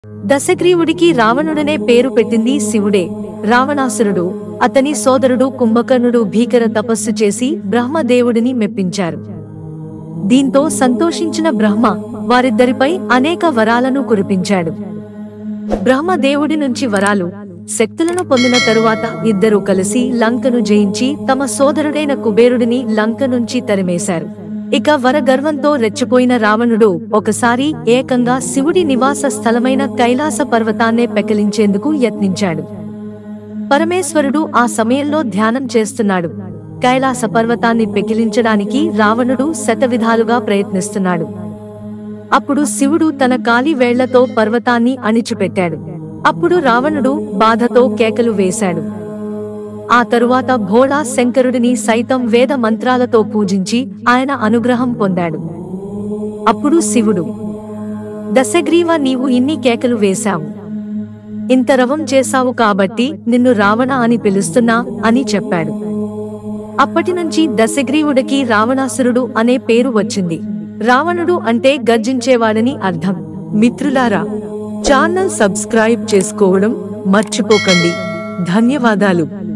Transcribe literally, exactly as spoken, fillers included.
దశగ్రీవుడికి రావణుడనే పేరు పెట్టింది శివుడే. రావణాసురుడు, అతని సోదరుడు కుంభకర్ణుడు భీకర తపస్సు చేసి బ్రహ్మదేవుడిని మెప్పించారు. దీంతో సంతోషించిన బ్రహ్మ వారిద్దరిపై అనేక వరాలను కురిపించాడు. బ్రహ్మదేవుడి నుంచి వరాలు, శక్తులను పొందిన తరువాత ఇద్దరూ కలిసి లంకను జయించి తమ సోదరుడైన కుబేరుడిని లంక నుంచి తరిమేశారు. ఇక వరగర్వంతో రెచ్చిపోయిన రావణుడు ఒకసారి ఏకంగా శివుడి నివాస స్థలమైన కైలాస పర్వతాన్నే పెకిలించేందుకు యత్నించాడు. పరమేశ్వరుడు ఆ సమయంలో ధ్యానం చేస్తున్నాడు. కైలాస పర్వతాన్ని పెకిలించడానికి రావణుడు శతవిధాలుగా ప్రయత్నిస్తున్నాడు. అప్పుడు శివుడు తన కాలి వేళ్లతో పర్వతాన్ని అణిచిపెట్టాడు. అప్పుడు రావణుడు బాధతో కేకలు వేశాడు. ఆ తరువాత భోళా శంకరుడిని సైతం వేద మంత్రాలతో పూజించి ఆయన అనుగ్రహం పొందాడు. అప్పుడు శివుడు, దశగ్రీవ, నీవు ఇన్ని కేకలు వేశావు, ఇంత రవం చేశావు కాబట్టి నిన్ను రావణ అని పిలుస్తున్నా అని చెప్పాడు. అప్పటినుంచి దశగ్రీవుడికి రావణాసురుడు అనే పేరు వచ్చింది. రావణుడు అంటే గర్జించేవాడని అర్థం. మిత్రులారా, ఛానల్ సబ్స్క్రైబ్ చేసుకోవడం మర్చిపోకండి. ధన్యవాదాలు.